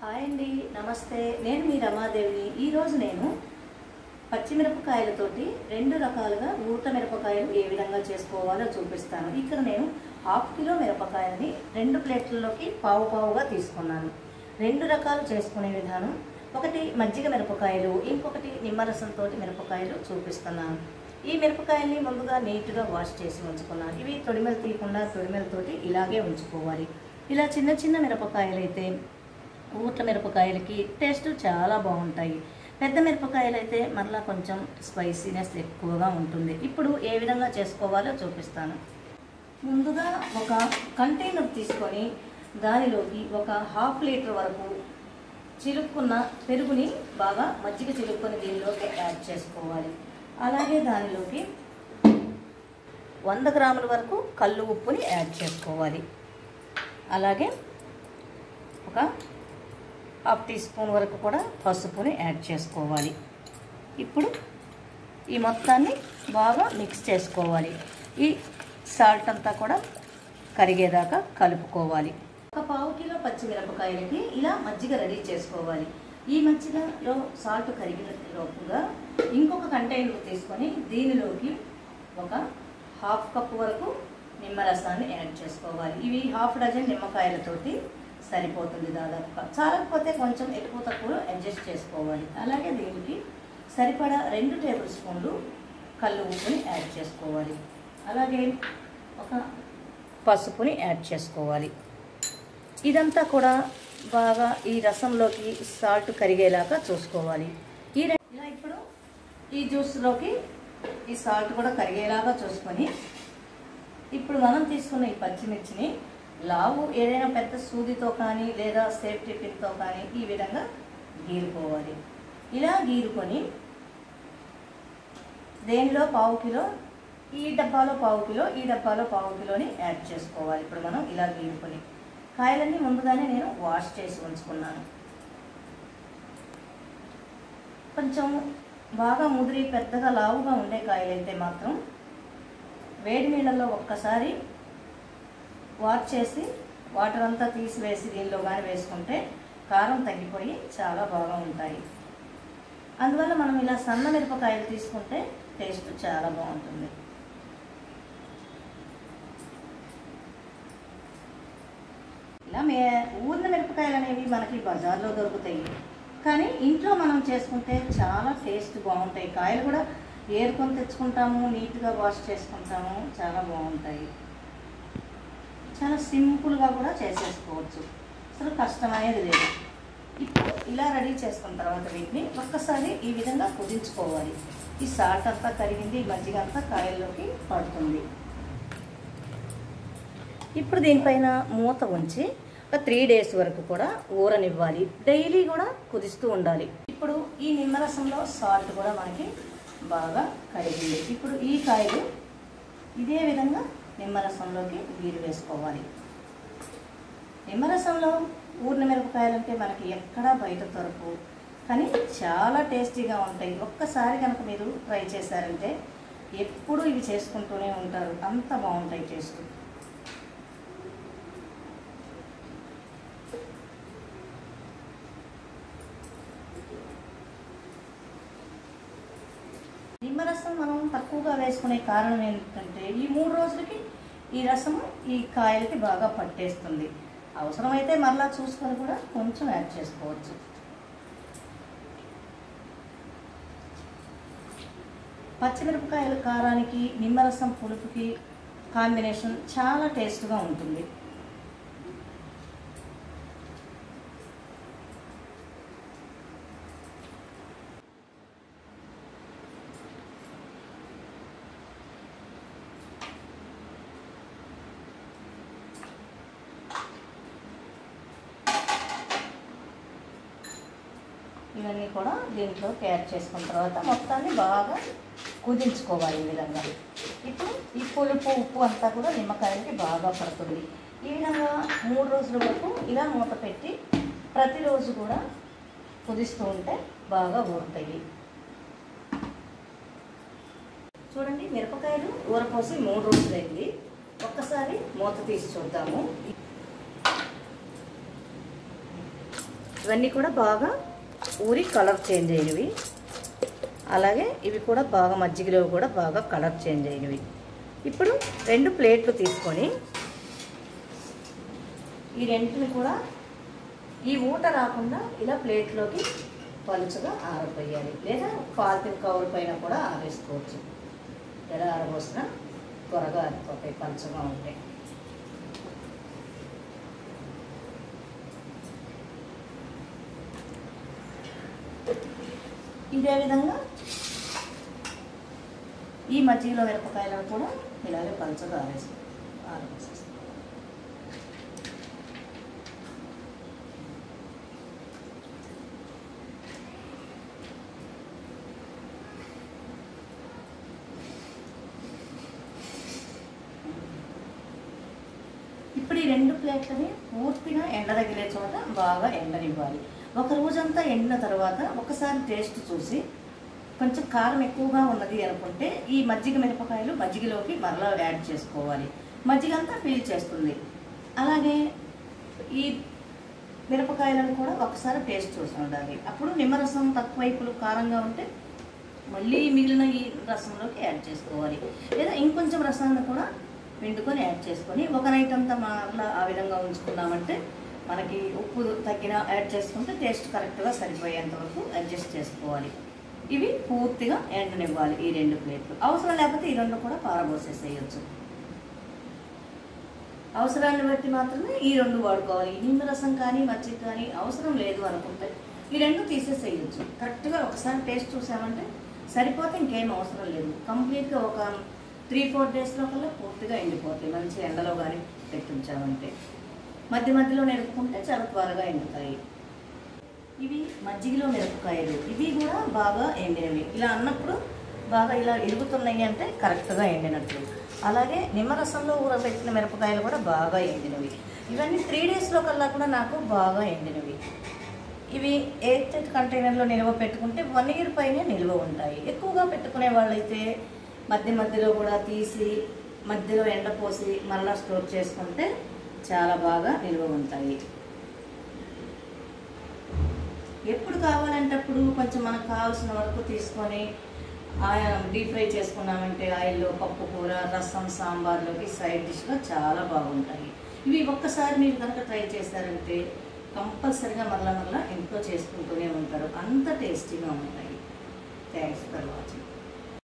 Hi అండి, నమస్తే. నేను మీ రమాదేవిని. ఈరోజు నేను పచ్చిమిరపకాయలతోటి రెండు రకాలుగా ఊట మిరపకాయలు ఏ విధంగా చేసుకోవాలో చూపిస్తాను. ఇక్కడ నేను 1/2 కిలో మిరపకాయలని 2 ప్లేట్లలోకి పావుగా తీసుకున్నాను. రెండు రకాలు చేసుకునే విధానం, ఒకటి మజ్జిగ మిరపకాయలు, ఇంకొకటి నిమ్మరసంతో మిరపకాయలు చూపిస్తున్నాను. ఈ మిరపకాయల్ని ముందుగా నీట్గా వాష్ చేసి ఉంచుకున్నాను. ఇవి తొడిమెలు తీయకుండా తొడిమెలతోటి ఇలాగే ఉంచుకోవాలి. ఇలా చిన్న చిన్న మిరపకాయలు అయితే ఊట మిరపకాయలకి టేస్ట్ చాలా బాగుంటాయి. పెద్ద మిరపకాయలు అయితే మరలా కొంచెం స్పైసీనెస్ ఎక్కువగా ఉంటుంది. ఇప్పుడు ఏ విధంగా చేసుకోవాలో చూపిస్తాను. ముందుగా ఒక కంటైనర్ తీసుకొని దానిలోకి ఒక 1/2 లీటర్ వరకు చిలుక్కున్న పెరుగుని బాగా మజ్జిగ చిలుక్కొని దీనిలోకి యాడ్ చేసుకోవాలి. అలాగే దానిలోకి 100 గ్రాముల వరకు కల్లు ఉప్పుని యాడ్ చేసుకోవాలి. అలాగే ఒక 1/2 టీ స్పూన్ వరకు కూడా పసుపుని యాడ్ చేసుకోవాలి. ఇప్పుడు ఈ మొత్తాన్ని బాగా మిక్స్ చేసుకోవాలి. ఈ సాల్ట్ అంతా కూడా కరిగేదాకా కలుపుకోవాలి. ఒక 1/2 కిలో పచ్చిమిరపకాయలకి ఇలా మజ్జిగ రెడీ చేసుకోవాలి. ఈ మజ్జిగలో సాల్ట్ కరిగినట్టుగా ఇంకొక కంటైనర్ తీసుకొని దీనిలోకి ఒక 1/2 కప్పు వరకు నిమ్మరసాన్ని యాడ్ చేసుకోవాలి. ఇవి 1/2 డజన్ నిమ్మకాయలతోటి సరిపోతుంది. దాదాపుగా చాలకపోతే కొంచెం ఎక్కువ తక్కువ అడ్జస్ట్ చేసుకోవాలి. అలాగే దీనికి సరిపడా 2 టేబుల్ స్పూన్లు కల్లు ఉప్పుని యాడ్ చేసుకోవాలి. అలాగే ఒక పసుపుని యాడ్ చేసుకోవాలి. ఇదంతా కూడా బాగా ఈ రసంలోకి సాల్ట్ కరిగేలాగా చూసుకోవాలి. ఇలా ఇప్పుడు ఈ జ్యూస్లోకి ఈ సాల్ట్ కూడా కరిగేలాగా చూసుకొని ఇప్పుడు మనం తీసుకున్న ఈ పచ్చిమిర్చిని లావు ఏదైనా పెద్ద సూదితో కానీ లేదా సేఫ్టీ పిన్తో కానీ ఈ విధంగా గీరుకోవాలి. ఇలా గీరుకొని దేనిలో 1/2 కిలో, ఈ డబ్బాలో 1/2 కిలో, ఈ డబ్బాలో 1/2 కిలోని యాడ్ చేసుకోవాలి. ఇప్పుడు మనం ఇలా గీరుకొని కాయలన్నీ ముందుగానే నేను వాష్ చేసి ఉంచుకున్నాను. కొంచెం బాగా ముదిరి పెద్దగా లావుగా ఉండే కాయలైతే మాత్రం వేడి నీళ్ళల్లో ఒక్కసారి వాష్ చేసి వాటర్ అంతా తీసివేసి దీనిలో కానీ వేసుకుంటే కారం తగ్గిపోయి చాలా బాగా ఉంటాయి. అందువల్ల మనం ఇలా సన్న మిరపకాయలు తీసుకుంటే టేస్ట్ చాలా బాగుంటుంది. ఇలా ఊరిన మిరపకాయలు అనేవి మనకి బజార్లో దొరుకుతాయి, కానీ ఇంట్లో మనం చేసుకుంటే చాలా టేస్ట్ బాగుంటాయి. కాయలు కూడా ఏరుకొని తెచ్చుకుంటాము, నీట్గా వాష్ చేసుకుంటాము, చాలా బాగుంటాయి. చాలా సింపుల్గా కూడా చేసేసుకోవచ్చు, అసలు కష్టమనేది లేదు. ఇప్పుడు ఇలా రెడీ చేసుకున్న తర్వాత వీటిని ఒక్కసారి ఈ విధంగా కుదించుకోవాలి. ఈ సాల్ట్ అంతా కరిగింది, మజ్జిగ అంతా కాయల్లోకి పడుతుంది. ఇప్పుడు దీనిపైన మూత ఉంచి ఒక 3 డేస్ వరకు కూడా ఊరనివ్వాలి. డైలీ కూడా కుదిస్తూ ఉండాలి. ఇప్పుడు ఈ నిమ్మరసంలో సాల్ట్ కూడా మనకి బాగా కరిగింది. ఇప్పుడు ఈ కాయలు ఇదే విధంగా నిమ్మరసంలోకి గీరు వేసుకోవాలి. నిమ్మరసంలో ఊరిన మిరపకాయలంటే మనకి ఎక్కడా బయట దొరకవు, కానీ చాలా టేస్టీగా ఉంటాయి. ఒక్కసారి కనుక మీరు ట్రై చేశారంటే ఎప్పుడూ ఇవి చేసుకుంటూనే ఉంటారు, అంత బాగుంటాయి టేస్ట్. నిమ్మరసం మనం తక్కువగా వేసుకునే కారణం ఏంటంటే ఈ 3 రోజులకి ఈ రసము ఈ కాయలకి బాగా పట్టేస్తుంది. అవసరమైతే మరలా చూసుకొని కూడా కొంచెం యాడ్ చేసుకోవచ్చు. పచ్చిమిరపకాయల కారానికి నిమ్మరసం పులుపుకి కాంబినేషన్ చాలా టేస్ట్గా ఉంటుంది. ఇవన్నీ కూడా దీంట్లో యాడ్ చేసుకున్న తర్వాత మొత్తాన్ని బాగా కుదించుకోవాలి. ఈ విధంగా ఇప్పుడు ఈ పులుపు ఉప్పు అంతా కూడా నిమ్మకాయలకి బాగా పడుతుంది. ఈ విధంగా 3 రోజుల వరకు ఇలా మూత పెట్టి ప్రతిరోజు కూడా కుదిస్తూ ఉంటే బాగా ఊరుతాయి. చూడండి, మిరపకాయలు ఊరపోసి 3 రోజులైంది. ఒక్కసారి మూత తీసి చూద్దాము. ఇవన్నీ కూడా బాగా ఊరి కలర్ చేంజ్ అయినవి. అలాగే ఇవి కూడా బాగా మజ్జిగలో కూడా బాగా కలర్ చేంజ్ అయినవి. ఇప్పుడు 2 ప్లేట్లు తీసుకొని ఈ రెంటిని కూడా ఈ ఊట రాకుండా ఇలా ప్లేట్లోకి పలుచగా ఆరపోయాలి, లేదా పాలిథిన్ కవర్ పైన కూడా ఆరేసుకోవచ్చు. ఎలా ఆరబోసినా త్వరగా ఆరిపోతాయి పలుచగా ఉంటాయి. ఇదే విధంగా ఈ మజ్జిగలో మిరపకాయలను కూడా ఇలాగే పలుచగా ఆరబోసేస్తాం. ఇప్పుడు ఈ 2 ప్లేట్లని పూర్తిగా ఎండ తగిలే చోట బాగా ఎండనివ్వాలి. ఒక రోజంతా ఎండిన తర్వాత ఒకసారి టేస్ట్ చూసి కొంచెం కారం ఎక్కువగా ఉన్నది అనుకుంటే ఈ మజ్జిగ మిరపకాయలు మజ్జిగలోకి మరలా యాడ్ చేసుకోవాలి. మజ్జిగ అంతా పీల్ చేస్తుంది. అలాగే ఈ మిరపకాయలను కూడా ఒకసారి టేస్ట్ చూసి ఉండాలి. అప్పుడు నిమ్మరసం తక్కువైపులు కారంగా ఉంటే మళ్ళీ మిగిలిన ఈ రసంలోకి యాడ్ చేసుకోవాలి, లేదా ఇంకొంచెం రసాన్ని కూడా పిండుకొని యాడ్ చేసుకొని ఒక నైట్ అంతా మరలా ఆ విధంగా ఉంచుకున్నామంటే మనకి ఉప్పు తగ్గిన యాడ్ చేసుకుంటే టేస్ట్ కరెక్ట్గా సరిపోయేంత వరకు అడ్జస్ట్ చేసుకోవాలి. ఇవి పూర్తిగా ఎండనివ్వాలి ఈ 2 ప్లేట్లు. అవసరం లేకపోతే ఈ 2 కూడా పారబోసేసేయచ్చు. అవసరాన్ని బట్టి మాత్రమే ఈ 2 వాడుకోవాలి. నిమ్మరసం కానీ మజ్జిగ కానీ అవసరం లేదు అనుకుంటే ఈ 2 తీసేసేయచ్చు. కరెక్ట్గా ఒకసారి టేస్ట్ చూసామంటే సరిపోతే ఇంకేం అవసరం లేదు. కంప్లీట్గా ఒక 3-4 డేస్లో కల్లా పూర్తిగా ఎండిపోతాయి. మంచి ఎండలో కానీ పెట్టించామంటే మధ్య మధ్యలో నిలుపుకుంటే చాలా త్వరగా ఎండుతాయి. ఇవి మజ్జిగలో మిరపకాయలు, ఇవి కూడా బాగా ఎండినవి. ఇలా అన్నప్పుడు బాగా ఇలా ఎరుగుతున్నాయి అంటే కరెక్ట్గా ఎండినట్లు. అలాగే నిమ్మరసంలో ఊరబెట్టిన మిరపకాయలు కూడా బాగా ఎండినవి. ఇవన్నీ 3 డేస్లో కల్లా కూడా నాకు బాగా ఎండినవి. ఇవి ఎయిర్ టైట్ కంటైనర్లో నిల్వ పెట్టుకుంటే 1 ఇయర్ పైనే నిల్వ ఉంటాయి. ఎక్కువగా పెట్టుకునే వాళ్ళైతే మధ్య మధ్యలో కూడా తీసి మధ్యలో ఎండపోసి మళ్ళీ స్టోర్ చేసుకుంటే చాలా బాగా నిల్వ ఉంటాయి. ఎప్పుడు కావాలంటే అప్పుడు కొంచెం మనకు కావాల్సిన వరకు తీసుకొని డీప్ ఫ్రై చేసుకున్నామంటే ఆయిల్లో పప్పు కూర, రసం, సాంబార్లోకి సైడ్ డిష్గా చాలా బాగుంటాయి. ఇవి ఒక్కసారి మీరు కనుక ట్రై చేశారంటే కంపల్సరిగా మరలా ఇంట్లో చేసుకుంటూనే ఉంటారు. అంత టేస్టీగా ఉంటాయి. Thanks for watching.